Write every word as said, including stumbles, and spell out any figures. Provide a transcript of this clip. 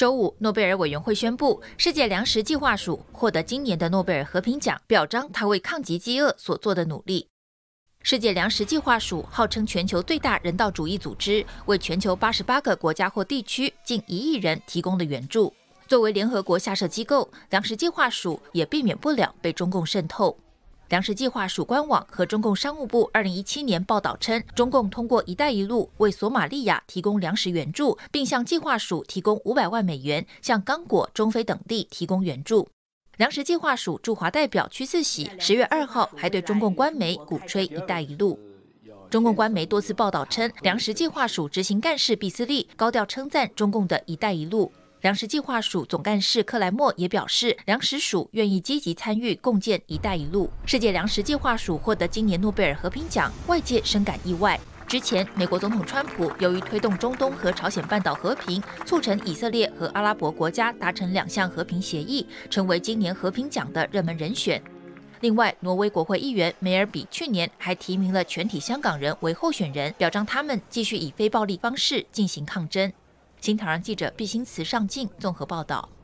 周五，诺贝尔委员会宣布，世界粮食计划署获得今年的诺贝尔和平奖，表彰他为抗击饥饿所做的努力。世界粮食计划署号称全球最大人道主义组织，为全球八十八个国家或地区近一亿人提供了援助。作为联合国下设机构，粮食计划署也避免不了被中共渗透。粮食计划署官网和中共商务部二零一七年报道称，中共通过“一带一路”为索马利亚提供粮食援助，并向计划署提供五百万美元，向刚果、中非等地提供援助。粮食计划署驻华代表屈四喜十月二号还对中共官媒鼓吹“一带一路”。中共官媒多次报道称，粮食计划署执行干事毕斯利高调称赞中共的“一带一路”。粮食计划署总干事克莱默也表示，粮食署愿意积极参与共建“一带一路”。世界粮食计划署获得今年诺贝尔和平奖，外界深感意外。之前，美国总统川普由于推动中东和朝鲜半岛和平，促成以色列和阿拉伯国家达成两项和平协议，成为今年和平奖的热门人选。另外，挪威国会议员梅尔比去年还提名了全体香港人为候选人，表彰他们继续以非暴力方式进行抗争。新唐人记者毕新慈上镜综合报道。